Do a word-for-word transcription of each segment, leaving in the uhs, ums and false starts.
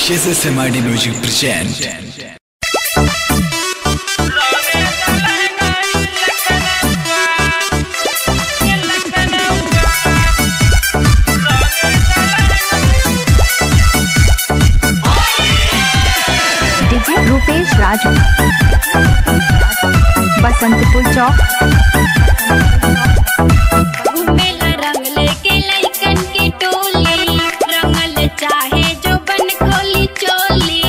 S S M I D Music present D J Rupesh राज बसंतपुर चौक। घूमेला रंग लेके लइकन की टोली, रंगल चाहे जो बन खोली चोली।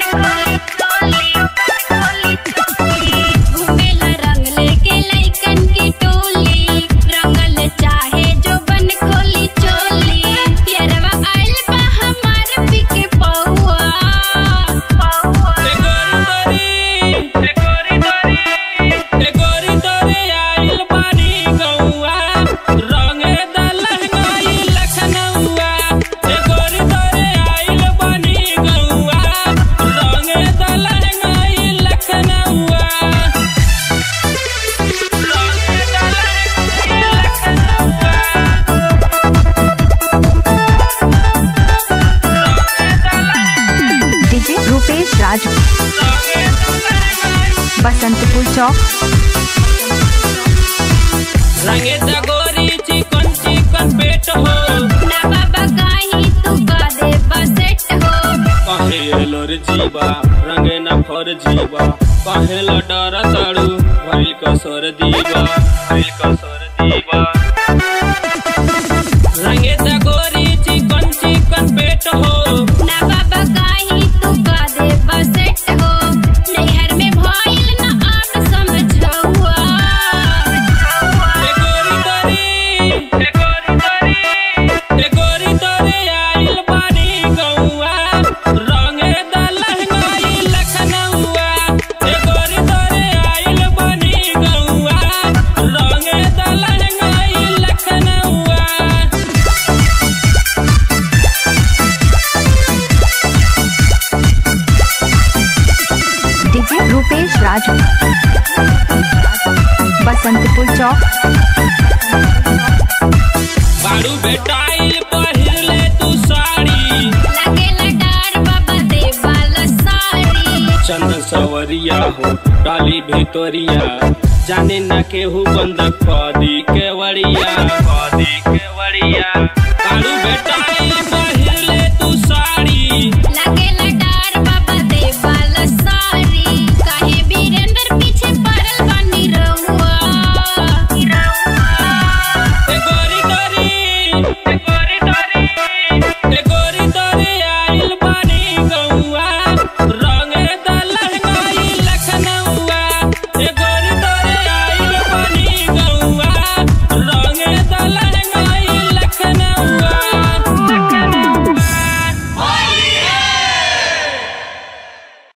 घूमेला रंग लेके लइकन की टोली, रंगल चाहे जो बन खोली चोली। यारवा आइल बा हमार पीके पौआ रूपेश राज बसंतपुर चौक। रंगे दगोरी चिकन चिकन पेट हो ना बाबा काहे तू बादे बसेट हो। कहे एलोर जीवा रंगे न फर जीवा, कहे ल डर ताड़ू भइल कसर दीवा भइल कसर दीवा। रंगे दगोरी चिकन चिकन पेट हो ना बाबा काहे तू बादे बसेट हो। नैहर में भइल ना आग समझौआ ए गोरी तोरी ए गोरी तोरी ए गोरी तोरे आइल बानी गौआ, रंगे द लहंगाई लखनऊआ। ए गोरी तोरे आइल बानी गौआ, रंगे द लहंगाई लखनऊआ। D J रूपेश राज बसंतपुर चौक। बारू बेटाइल पहिर ले तू साड़ी, लगेला डार बाबा दे वाला साड़ी। चंद सवरिया हो डाली भितोरिया, जाने न केहू बंद कदी के वड़िया कदी के वड़िया। बारू बेटाइल